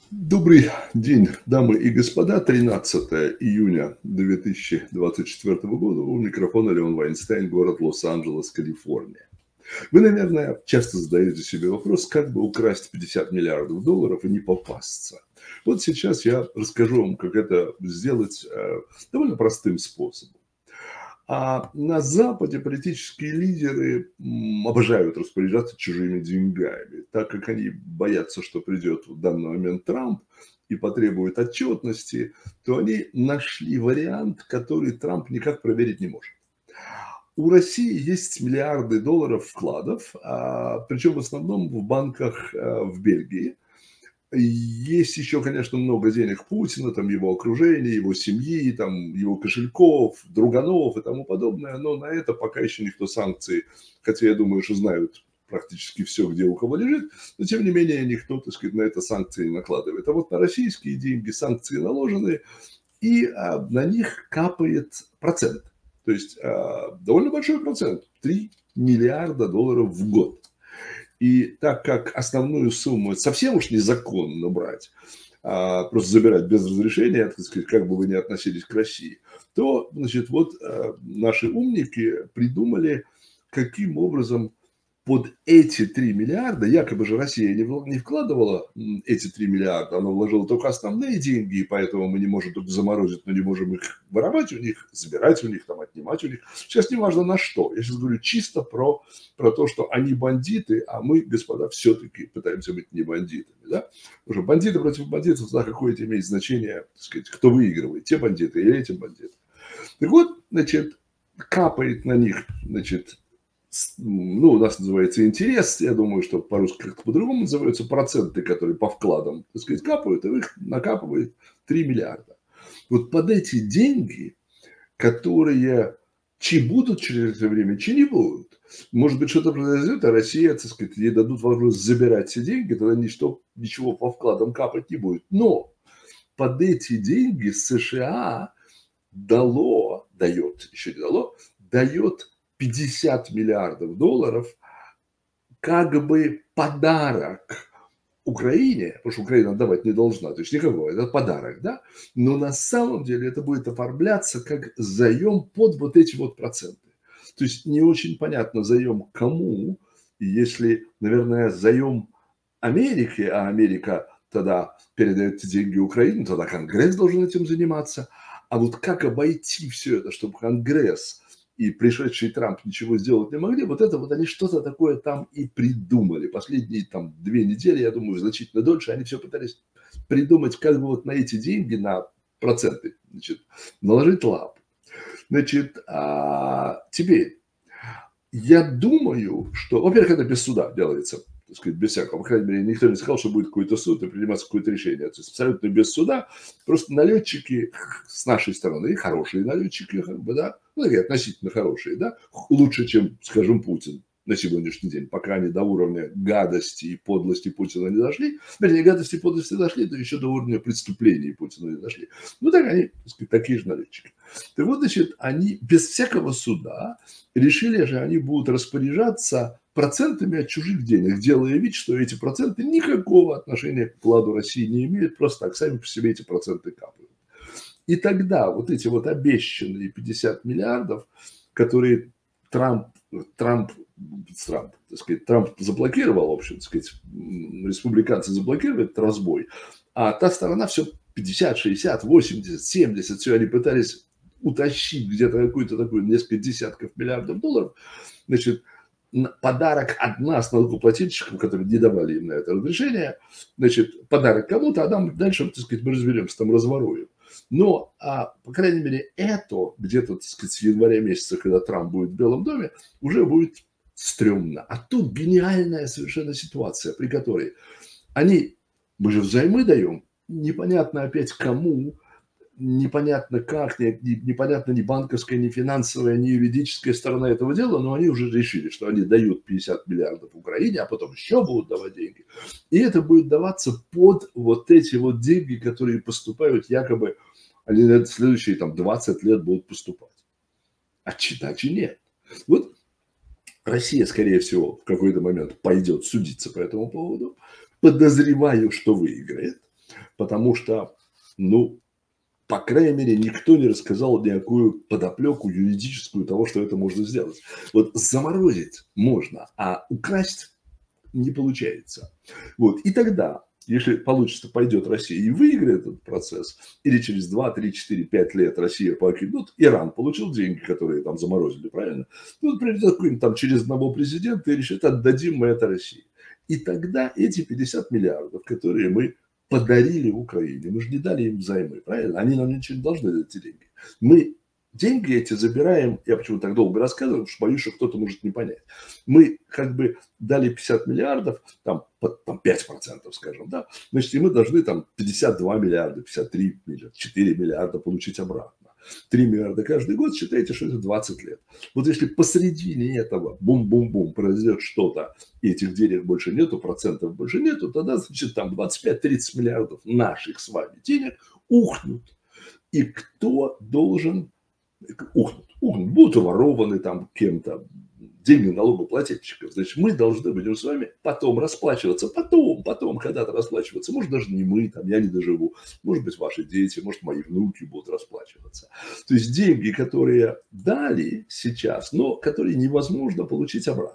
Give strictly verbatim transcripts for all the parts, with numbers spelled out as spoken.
Добрый день, дамы и господа. тринадцатое июня две тысячи двадцать четвёртого года. У микрофона Леон Вайнстайн, город Лос-Анджелес, Калифорния. Вы, наверное, часто задаете себе вопрос, как бы украсть пятьдесят миллиардов долларов и не попасться. Вот сейчас я расскажу вам, как это сделать э, довольно простым способом. А на Западе политические лидеры м, обожают распоряжаться чужими деньгами, так как они боятся, что придет в данный момент Трамп и потребует отчетности, то они нашли вариант, который Трамп никак проверить не может. У России есть миллиарды долларов вкладов, а, причем в основном в банках а, в Бельгии. Есть еще, конечно, много денег Путина, там его окружения, его семьи, там его кошельков, друганов и тому подобное, но на это пока еще никто санкции, хотя я думаю, что знают практически все, где у кого лежит, но тем не менее никто, так сказать, на это санкции не накладывает. А вот на российские деньги санкции наложены, и а, на них капает процент. То есть а, довольно большой процент, три миллиарда долларов в год. И так как основную сумму совсем уж незаконно брать, а просто забирать без разрешения, так сказать, как бы вы ни относились к России, то, значит, вот а, наши умники придумали, каким образом под эти три миллиарда, якобы же Россия не, не вкладывала эти три миллиарда, она вложила только основные деньги, и поэтому мы не можем только заморозить, но не можем их воровать у них, забирать у них, там, отнимать у них. Сейчас не важно на что. Я сейчас говорю чисто про, про то, что они бандиты, а мы, господа, все-таки пытаемся быть не бандитами. Да? Потому что бандиты против бандитов, да, какое это имеет значение, так сказать, кто выигрывает, те бандиты или эти бандиты. Так вот, значит, капает на них, значит, ну, у нас называется интерес, я думаю, что по-русски как-то по-другому называются проценты, которые по вкладам, так сказать, капают, и их накапывает три миллиарда. Вот под эти деньги, которые чи будут через это время, чи не будут. Может быть, что-то произойдет, а Россия, так сказать, ей дадут возможность забирать все деньги, тогда ничто, ничего по вкладам капать не будет. Но под эти деньги США дало, дает, еще не дало, дает пятьдесят миллиардов долларов как бы подарок Украине, потому что Украина отдавать не должна, то есть никакого, это подарок, да, но на самом деле это будет оформляться как заем под вот эти вот проценты. То есть не очень понятно, заем кому, и если, наверное, заем Америке, а Америка тогда передает эти деньги Украине, тогда Конгресс должен этим заниматься. А вот как обойти все это, чтобы Конгресс и пришедший Трамп ничего сделать не могли, вот это вот они что-то такое там и придумали. Последние там две недели, я думаю, значительно дольше, они все пытались придумать, как бы вот на эти деньги, на проценты, значит, наложить лап. Значит, а теперь, я думаю, что, во-первых, это без суда делается, так сказать, без всякого. По крайней мере, никто не сказал, что будет какой-то суд и приниматься какое-то решение. То есть абсолютно без суда. Просто налетчики с нашей стороны, хорошие налетчики, как бы, да, ну, такие относительно хорошие, да, лучше, чем, скажем, Путин на сегодняшний день, пока они до уровня гадости и подлости Путина не дошли. Вернее, гадости и подлости дошли, то еще до уровня преступлений Путина не дошли. Ну, так они, так сказать, такие же налетчики. Так вот, значит, они без всякого суда решили же, они будут распоряжаться процентами от чужих денег, делая вид, что эти проценты никакого отношения к вкладу России не имеют, просто так сами по себе эти проценты капают. И тогда вот эти вот обещанные пятьдесят миллиардов, которые Трамп, Трамп, Трамп, так сказать, Трамп заблокировал, в общем, так сказать, республиканцы заблокировали этот разбой, а та сторона все пятьдесят, шестьдесят, восемьдесят, семьдесят, все они пытались утащить где-то какую-то такую несколько десятков миллиардов долларов, значит, подарок от нас, налогоплательщикам, которые не давали им на это разрешение, значит, подарок кому-то, а нам дальше, так сказать, мы разберемся, там разворуем. Но, а, по крайней мере, это где-то, так сказать, с января месяца, когда Трамп будет в Белом доме, уже будет стрёмно. А тут гениальная совершенно ситуация, при которой они, мы же взаймы даем, непонятно опять кому, непонятно как, непонятно ни банковская, ни финансовая, ни юридическая сторона этого дела, но они уже решили, что они дают пятьдесят миллиардов Украине, а потом еще будут давать деньги. И это будет даваться под вот эти вот деньги, которые поступают якобы, они на следующие там двадцать лет будут поступать. А иначе нет. Вот Россия, скорее всего, в какой-то момент пойдет судиться по этому поводу. Подозреваю, что выиграет. потому что, ну, по крайней мере, никто не рассказал никакую подоплеку юридическую того, что это можно сделать. Вот заморозить можно, а украсть не получается. Вот. И тогда, если получится, пойдет Россия и выиграет этот процесс, или через два, три, четыре, пять лет Россия покинут, Иран получил деньги, которые там заморозили, правильно? Ну, придет какой-нибудь там через одного президента и решит, отдадим мы это России. И тогда эти пятьдесят миллиардов, которые мы подарили Украине, мы же не дали им взаймы, правильно? Они нам ничего не должны дать, эти деньги. Мы деньги эти забираем, я почему так долго рассказываю, потому что боюсь, что кто-то может не понять. Мы как бы дали пятьдесят миллиардов, там, там пять процентов, скажем, да, значит, и мы должны там пятьдесят два миллиарда, пятьдесят три миллиарда, четыре миллиарда получить обратно. три миллиарда каждый год, считайте, что это двадцать лет. Вот если посредине этого бум-бум-бум произойдет что-то, и этих денег больше нету, процентов больше нету, тогда, значит, там двадцать пять - тридцать миллиардов наших с вами денег ухнут. И кто должен ухнут? Ухнут. Будут уворованы там кем-то, деньги налогоплательщиков. Значит, мы должны будем с вами потом расплачиваться. Потом, потом, когда-то расплачиваться. Может, даже не мы, там, я не доживу. Может быть, ваши дети, может, мои внуки будут расплачиваться. То есть, деньги, которые дали сейчас, но которые невозможно получить обратно.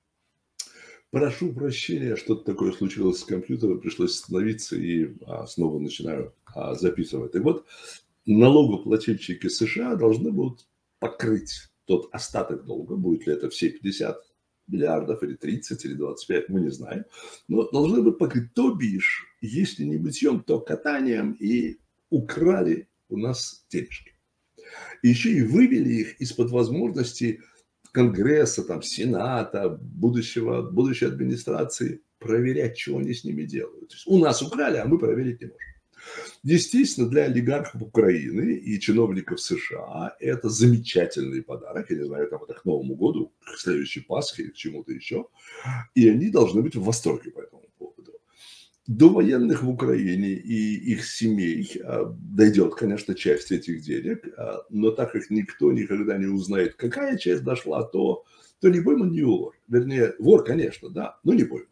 Прошу прощения, что-то такое случилось с компьютером, пришлось остановиться и а, снова начинаю а, записывать. И вот налогоплательщики США должны будут покрыть тот остаток долга, будет ли это все пятьдесят миллиардов, или тридцать, или двадцать пять, мы не знаем, но должны будут покрыть, то бишь, если не мытьем, то катанием, и украли у нас денежки. И еще и вывели их из-под возможности Конгресса, там, Сената, будущего, будущей администрации проверять, что они с ними делают. То есть у нас украли, а мы проверить не можем. Естественно, для олигархов Украины и чиновников США это замечательный подарок. Я не знаю, там это к Новому году, к следующей Пасхе или к чему-то еще. И они должны быть в восторге по этому поводу. До военных в Украине и их семей дойдет, конечно, часть этих денег, но так как никто никогда не узнает, какая часть дошла, то, то не пойман, не вор. Вернее, вор, конечно, да, но не пойман.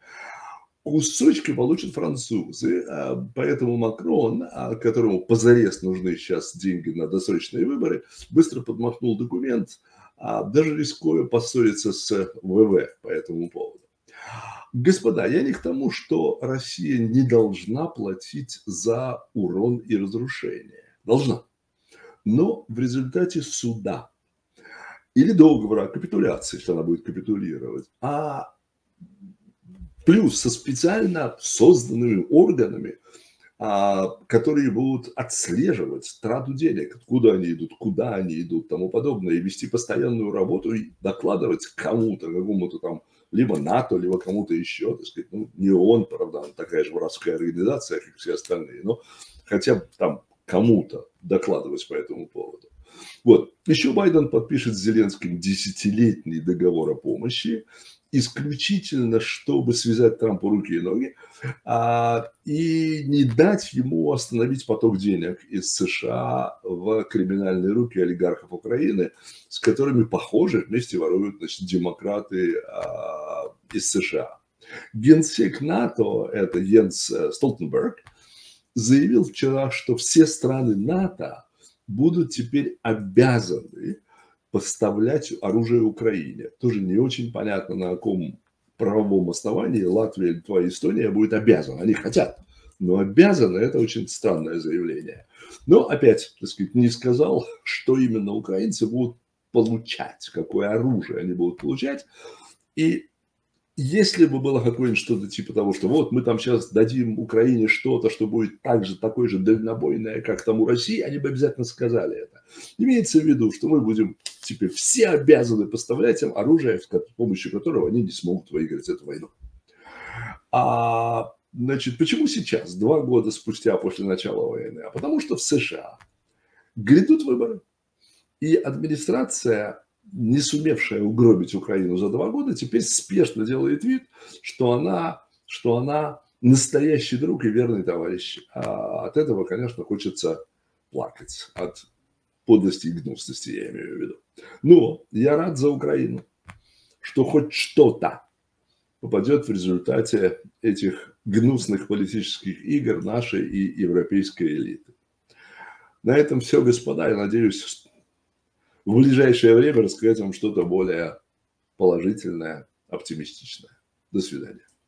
Кусочки получат французы, поэтому Макрон, которому позарез нужны сейчас деньги на досрочные выборы, быстро подмахнул документ, даже рискуя поссориться с ВВ по этому поводу. Господа, я не к тому, что Россия не должна платить за урон и разрушение. Должна. Но в результате суда или договора о капитуляции, если она будет капитулировать, а плюс со специально созданными органами, которые будут отслеживать трату денег, откуда они идут, куда они идут, тому подобное, и вести постоянную работу, и докладывать кому-то, какому-то там, либо НАТО, либо кому-то еще, так сказать, ну, не ООН, правда, такая же воровская организация, как все остальные, но хотя бы там кому-то докладывать по этому поводу. Вот. Еще Байден подпишет с Зеленским десятилетний договор о помощи, исключительно, чтобы связать Трампу руки и ноги, а, и не дать ему остановить поток денег из США в криминальные руки олигархов Украины, с которыми, похоже, вместе воруют, значит, демократы а, из США. Генсек НАТО, это Йенс Столтенберг, заявил вчера, что все страны НАТО будут теперь обязаны поставлять оружие Украине. Тоже не очень понятно, на каком правовом основании Латвия, Литва и Эстония будут обязаны. Они хотят, но обязаны – это очень странное заявление. Но опять, так сказать, не сказал, что именно украинцы будут получать, какое оружие они будут получать. И если бы было какое-нибудь что-то типа того, что вот мы там сейчас дадим Украине что-то, что будет также такое же дальнобойное, как там у России, они бы обязательно сказали это. Имеется в виду, что мы будем теперь все обязаны поставлять им оружие, с помощью которого они не смогут выиграть эту войну. А, значит, почему сейчас, два года спустя после начала войны? А потому что в США грядут выборы, и администрация, не сумевшая угробить Украину за два года, теперь спешно делает вид, что она, что она настоящий друг и верный товарищ. А от этого, конечно, хочется плакать. От подлости и гнусности, я имею в виду. Но я рад за Украину, что хоть что-то попадет в результате этих гнусных политических игр нашей и европейской элиты. На этом все, господа. Я надеюсь, в ближайшее время рассказать вам что-то более положительное, оптимистичное. До свидания.